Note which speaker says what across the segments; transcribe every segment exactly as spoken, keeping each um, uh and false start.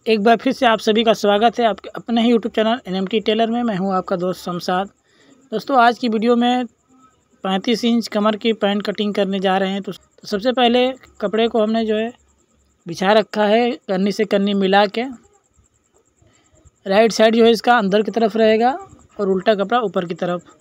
Speaker 1: एक बार फिर से आप सभी का स्वागत है आपके अपने ही यूट्यूब चैनल एनएमटी टेलर में। मैं हूं आपका दोस्त शमशाद। दोस्तों, आज की वीडियो में पैंतीस इंच कमर की पैंट कटिंग करने जा रहे हैं। तो सबसे पहले कपड़े को हमने जो है बिछा रखा है, कन्नी से कन्नी मिला के। राइट साइड जो है इसका अंदर की तरफ रहेगा और उल्टा कपड़ा ऊपर की तरफ।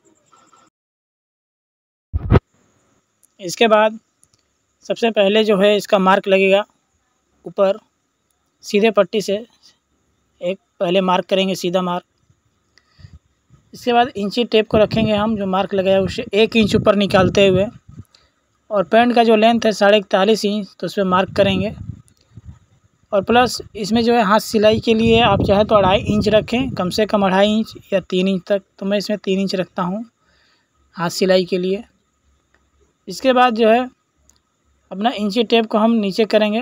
Speaker 1: इसके बाद सबसे पहले जो है इसका मार्क लगेगा ऊपर सीधे पट्टी से। एक पहले मार्क करेंगे सीधा मार्क। इसके बाद इंची टेप को रखेंगे हम, जो मार्क लगाया उससे एक इंच ऊपर निकालते हुए, और पैंट का जो लेंथ है साढ़े इकतालीस इंच, तो उस पर मार्क करेंगे। और प्लस इसमें जो है हाथ सिलाई के लिए आप चाहे तो अढ़ाई इंच रखें, कम से कम अढ़ाई इंच या तीन इंच तक। तो मैं इसमें तीन इंच रखता हूँ हाथ सिलाई के लिए। इसके बाद जो है अपना इंची टेप को हम नीचे करेंगे।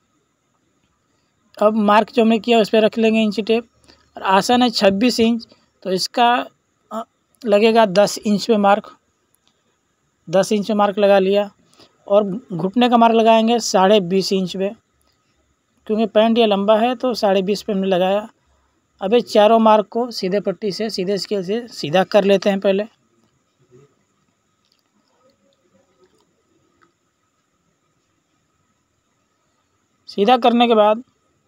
Speaker 1: अब मार्क जो हमने किया उस पर रख लेंगे इंची टेप। और आसन है छब्बीस इंच, तो इसका लगेगा दस इंच पे मार्क। दस इंच पे मार्क लगा लिया। और घुटने का मार्क लगाएंगे साढ़े बीस इंच पे, क्योंकि पैंट ये लंबा है तो साढ़े बीस पे हमने लगाया। अब ये चारों मार्क को सीधे पट्टी से सीधे स्केल से सीधा कर लेते हैं पहले। सीधा करने के बाद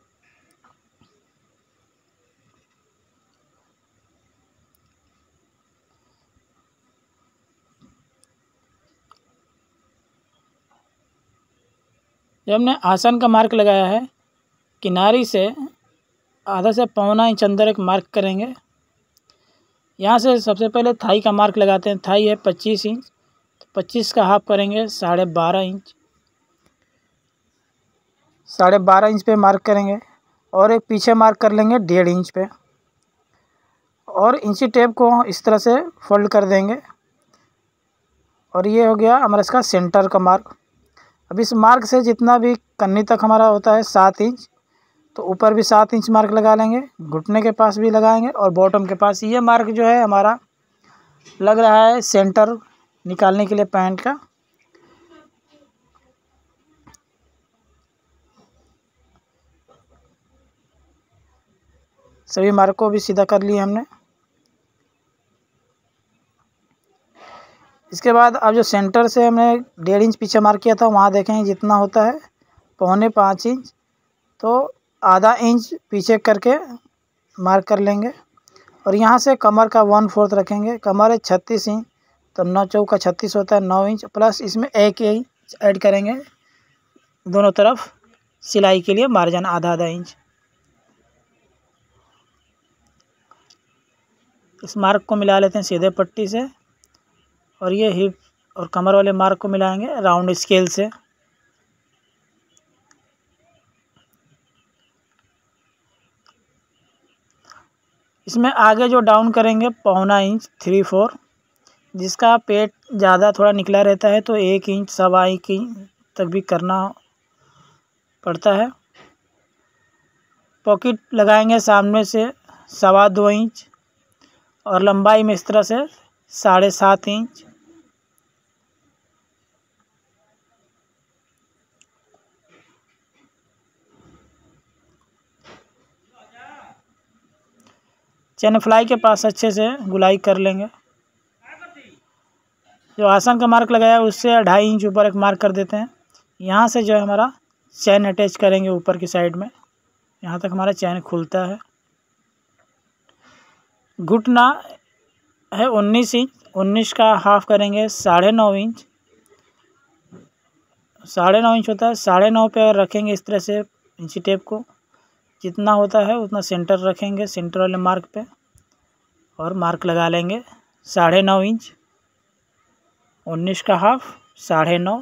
Speaker 1: जब हमने आसन का मार्क लगाया है, किनारी से आधा से पौना इंच अंदर एक मार्क करेंगे। यहाँ से सबसे पहले थाई का मार्क लगाते हैं। थाई है पच्चीस इंच, तो पच्चीस का हाफ करेंगे साढ़े बारह इंच। साढ़े बारह इंच पे मार्क करेंगे और एक पीछे मार्क कर लेंगे डेढ़ इंच पे। और इंची टेप को इस तरह से फोल्ड कर देंगे। और ये हो गया हमारा इसका सेंटर का मार्क। अब इस मार्क से जितना भी कन्नी तक हमारा होता है सात इंच, तो ऊपर भी सात इंच मार्क लगा लेंगे, घुटने के पास भी लगाएंगे और बॉटम के पास। ये मार्क जो है हमारा लग रहा है सेंटर निकालने के लिए पैंट का। सभी मार्क को भी सीधा कर लिए हमने। इसके बाद अब जो सेंटर से हमने डेढ़ इंच पीछे मार्क किया था, वहाँ देखेंगे जितना होता है पौने पाँच इंच, तो आधा इंच पीछे करके मार्क कर लेंगे। और यहाँ से कमर का वन फोर्थ रखेंगे। कमर है छत्तीस इंच, तो नौ चौका छत्तीस होता है, नौ इंच प्लस इसमें एक इंच ऐड करेंगे दोनों तरफ सिलाई के लिए, मार्जिन आधा आधा इंच। इस मार्क को मिला लेते हैं सीधे पट्टी से, और ये हिप और कमर वाले मार्क को मिलाएंगे राउंड स्केल से। इसमें आगे जो डाउन करेंगे पौना इंच, थ्री फोर। जिसका पेट ज़्यादा थोड़ा निकला रहता है तो एक इंच सवा एक इंच तक भी करना पड़ता है। पॉकेट लगाएंगे सामने से सवा दो इंच, और लंबाई में इस तरह से साढ़े सात इंच। चैन फ्लाई के पास अच्छे से गुलाई कर लेंगे। जो आसन का मार्क लगाया उससे ढाई इंच ऊपर एक मार्क कर देते हैं। यहाँ से जो है हमारा चैन अटैच करेंगे ऊपर की साइड में, यहाँ तक हमारा चैन खुलता है। घुटना है उन्नीस इंच, उन्नीस का हाफ करेंगे साढ़े नौ इंच। साढ़े नौ इंच होता है, साढ़े नौ पे अगर रखेंगे इस तरह से इंची टेप को, जितना होता है उतना सेंटर रखेंगे सेंटर वाले मार्क पे, और मार्क लगा लेंगे साढ़े नौ इंच। उन्नीस का हाफ साढ़े नौ।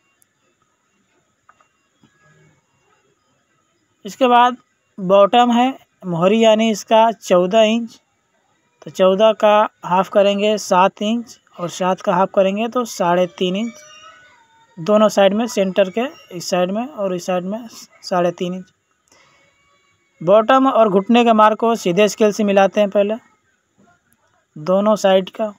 Speaker 1: इसके बाद बॉटम है मोहरी, यानी इसका चौदह इंच, तो चौदह का हाफ करेंगे सात इंच, और सात का हाफ करेंगे तो साढ़े तीन इंच। दोनों साइड में सेंटर के इस साइड में और इस साइड में साढ़े तीन इंच। बॉटम और घुटने के मार्क को सीधे स्केल से मिलाते हैं पहले दोनों साइड का।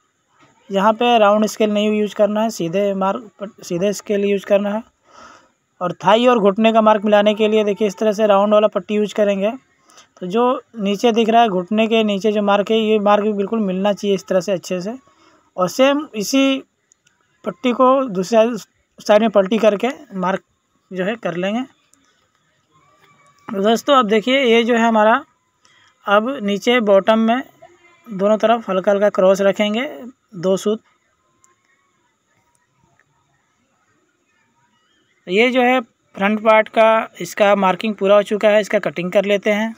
Speaker 1: यहाँ पे राउंड स्केल नहीं यूज करना है, सीधे मार्क सीधे स्केल यूज करना है। और थाई और घुटने का मार्क मिलाने के लिए देखिए इस तरह से राउंड वाला पट्टी यूज करेंगे। तो जो नीचे दिख रहा है घुटने के नीचे जो मार्क है, ये मार्क भी बिल्कुल मिलना चाहिए इस तरह से अच्छे से। और सेम इसी पट्टी को दूसरे साइड में पलटी करके मार्क जो है कर लेंगे। तो दोस्तों अब देखिए ये जो है हमारा, अब नीचे बॉटम में दोनों तरफ हल्का हल्का क्रॉस रखेंगे, दो सूत। ये जो है फ्रंट पार्ट का इसका मार्किंग पूरा हो चुका है, इसका कटिंग कर लेते हैं।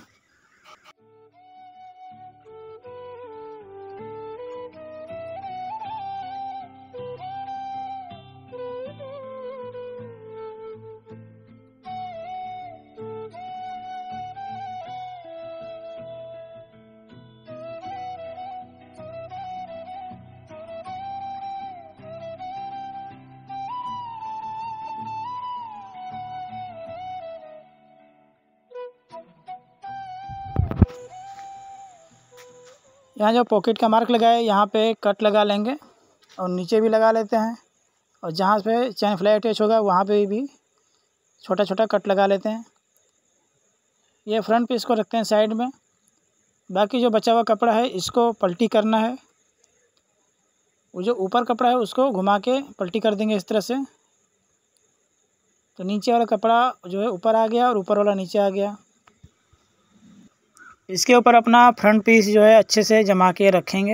Speaker 1: यहाँ जो पॉकेट का मार्क लगा है यहाँ पे कट लगा लेंगे और नीचे भी लगा लेते हैं, और जहाँ पे चैन फ्लाई अटैच होगा वहाँ पे भी छोटा छोटा कट लगा लेते हैं। ये फ्रंट पीस को रखते हैं साइड में। बाकी जो बचा हुआ कपड़ा है इसको पलटी करना है। वो जो ऊपर कपड़ा है उसको घुमा के पलटी कर देंगे इस तरह से। तो नीचे वाला कपड़ा जो है ऊपर आ गया और ऊपर वाला नीचे आ गया। इसके ऊपर अपना फ्रंट पीस जो है अच्छे से जमा के रखेंगे।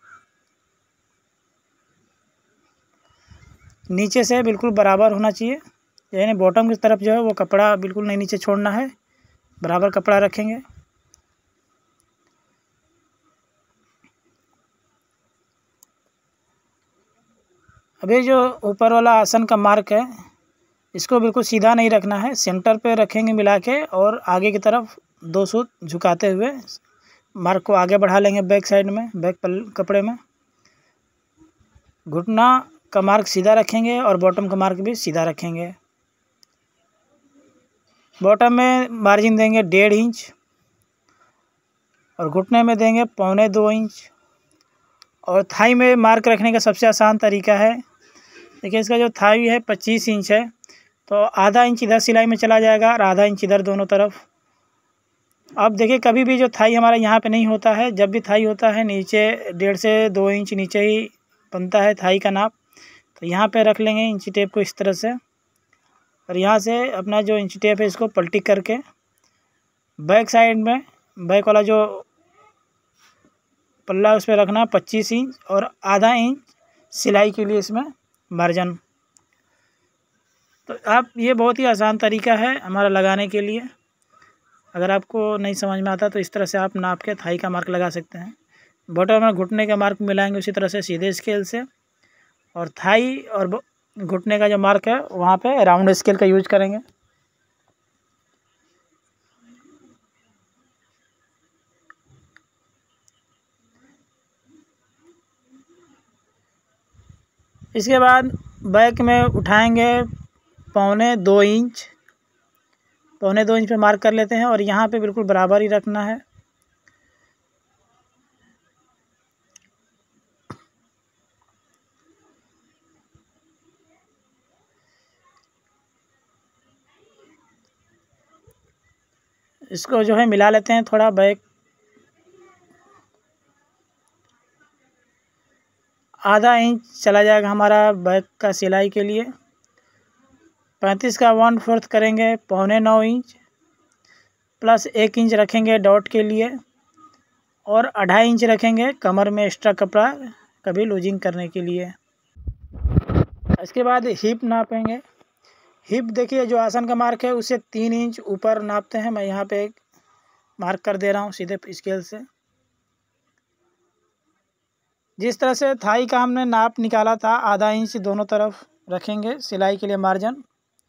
Speaker 1: नीचे से बिल्कुल बराबर होना चाहिए, यानी बॉटम की तरफ जो है वो कपड़ा बिल्कुल नहीं नीचे छोड़ना है, बराबर कपड़ा रखेंगे। अभी जो ऊपर वाला आसन का मार्क है इसको बिल्कुल सीधा नहीं रखना है, सेंटर पे रखेंगे मिला के, और आगे की तरफ दो सूत झुकाते हुए मार्क को आगे बढ़ा लेंगे बैक साइड में, बैक पल कपड़े में। घुटना का मार्क सीधा रखेंगे और बॉटम का मार्क भी सीधा रखेंगे। बॉटम में मार्जिन देंगे डेढ़ इंच और घुटने में देंगे पौने दो इंच। और थाई में मार्क रखने का सबसे आसान तरीका है, देखिए इसका जो थाई है पच्चीस इंच है, तो आधा इंच इधर सिलाई में चला जाएगा और आधा इंच इधर दोनों तरफ। अब देखिए कभी भी जो थाई हमारा यहाँ पे नहीं होता है, जब भी थाई होता है नीचे डेढ़ से दो इंच नीचे ही बनता है थाई का नाप। तो यहाँ पे रख लेंगे इंची टेप को इस तरह से, और यहाँ से अपना जो इंची टेप है इसको पलटी करके बैक साइड में बैक वाला जो पल्ला उस पर रखना पच्चीस इंच और आधा इंच सिलाई के लिए इसमें मार्जिन। तो आप ये बहुत ही आसान तरीका है हमारा लगाने के लिए। अगर आपको नहीं समझ में आता तो इस तरह से आप नाप के थाई का मार्क लगा सकते हैं। बॉटम में घुटने का मार्क मिलाएंगे उसी तरह से सीधे स्केल से, और थाई और घुटने का जो मार्क है वहाँ पे राउंड स्केल का यूज करेंगे। इसके बाद बैक में उठाएंगे पौने दो इंच, पौने दो इंच पे मार्क कर लेते हैं और यहाँ पे बिल्कुल बराबर ही रखना है। इसको जो है मिला लेते हैं थोड़ा बैक, आधा इंच चला जाएगा हमारा बैक का सिलाई के लिए। पैंतीस का वन फोर्थ करेंगे पौने नौ इंच, प्लस एक इंच रखेंगे डॉट के लिए, और अढ़ाई इंच रखेंगे कमर में एक्स्ट्रा कपड़ा कभी लूजिंग करने के लिए। इसके बाद हिप नापेंगे। हिप देखिए जो आसन का मार्क है उससे तीन इंच ऊपर नापते हैं। मैं यहाँ पे एक मार्क कर दे रहा हूँ सीधे स्केल से। जिस तरह से थाई का हमने नाप निकाला था आधा इंच दोनों तरफ रखेंगे सिलाई के लिए मार्जिन,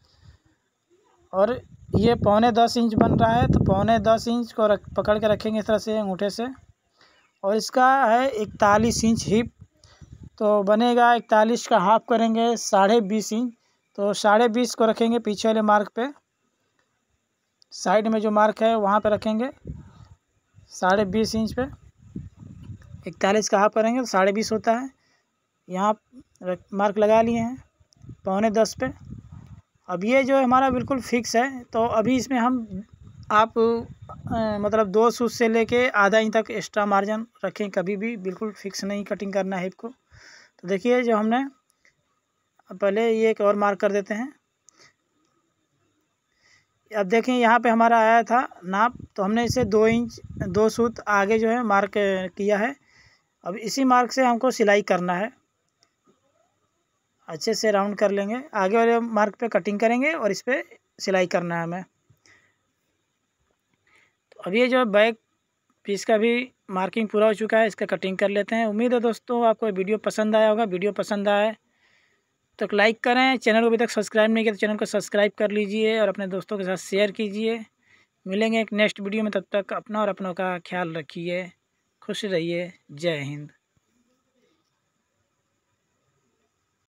Speaker 1: और ये पौने दस इंच बन रहा है तो पौने दस इंच को रख पकड़ के रखेंगे इस तरह से अंगूठे से। और इसका है इकतालीस इंच हिप, तो बनेगा इकतालीस का हाफ करेंगे साढ़े बीस इंच, तो साढ़े बीस को रखेंगे पीछे वाले मार्क पे। साइड में जो मार्क है वहाँ पे रखेंगे साढ़े बीस इंच पे। इकतालीस का हाफ करेंगे तो साढ़े बीस होता है। यहाँ मार्क लगा लिए हैं पौने दस पे, अब ये जो हमारा बिल्कुल फिक्स है, तो अभी इसमें हम आप आ, मतलब दो सूत से लेके आधा इंच तक एक्स्ट्रा मार्जिन रखें, कभी भी बिल्कुल फिक्स नहीं कटिंग करना है हिप को। तो देखिए जो हमने पहले ये एक और मार्क कर देते हैं। अब देखें यहाँ पे हमारा आया था नाप, तो हमने इसे दो इंच दो सूत आगे जो है मार्क किया है। अब इसी मार्क से हमको सिलाई करना है, अच्छे से राउंड कर लेंगे, आगे वाले मार्क पे कटिंग करेंगे और इस पर सिलाई करना है हमें। तो अब ये जो बैक पीस का भी मार्किंग पूरा हो चुका है, इसका कटिंग कर लेते हैं। उम्मीद है दोस्तों आपको वीडियो पसंद आया होगा। वीडियो पसंद आए तो लाइक करें, चैनल को अभी तक सब्सक्राइब नहीं किया तो चैनल को सब्सक्राइब कर लीजिए और अपने दोस्तों के साथ शेयर कीजिए। मिलेंगे एक नेक्स्ट वीडियो में, तब तक अपना और अपनों का ख्याल रखिए, खुश रहिए। जय हिंद।